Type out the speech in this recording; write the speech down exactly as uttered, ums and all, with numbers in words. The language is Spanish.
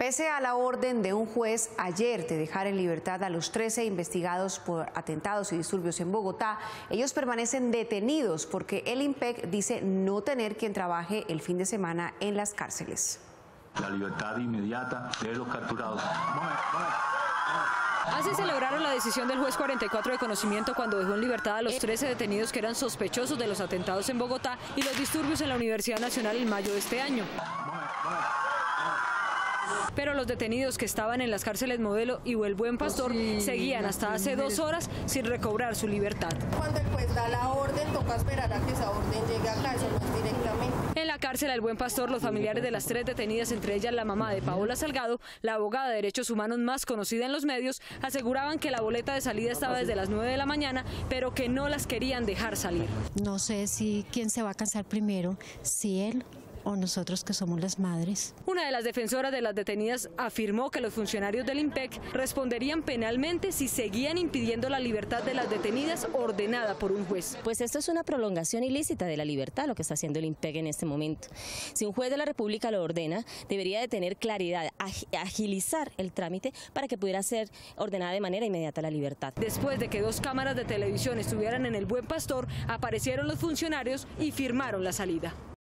Pese a la orden de un juez ayer de dejar en libertad a los trece investigados por atentados y disturbios en Bogotá, ellos permanecen detenidos porque el IMPEC dice no tener quien trabaje el fin de semana en las cárceles. La libertad inmediata de los capturados. Así celebraron la decisión del juez cuarenta y cuatro de conocimiento cuando dejó en libertad a los trece detenidos que eran sospechosos de los atentados en Bogotá y los disturbios en la Universidad Nacional en mayo de este año. Pero los detenidos que estaban en las cárceles Modelo y El Buen Pastor seguían hasta hace dos horas sin recobrar su libertad. Cuando el juez da la orden, toca esperar a que esa orden llegue acá, eso no es directamente. En la cárcel El Buen Pastor, los familiares de las tres detenidas, entre ellas la mamá de Paola Salgado, la abogada de derechos humanos más conocida en los medios, aseguraban que la boleta de salida estaba desde las nueve de la mañana, pero que no las querían dejar salir. No sé si quién se va a cansar primero, si él o nosotros que somos las madres. Una de las defensoras de las detenidas afirmó que los funcionarios del IMPEC responderían penalmente si seguían impidiendo la libertad de las detenidas ordenada por un juez. Pues esto es una prolongación ilícita de la libertad, lo que está haciendo el IMPEC en este momento. Si un juez de la República lo ordena, debería de tener claridad, agilizar el trámite para que pudiera ser ordenada de manera inmediata la libertad. Después de que dos cámaras de televisión estuvieran en El Buen Pastor, aparecieron los funcionarios y firmaron la salida.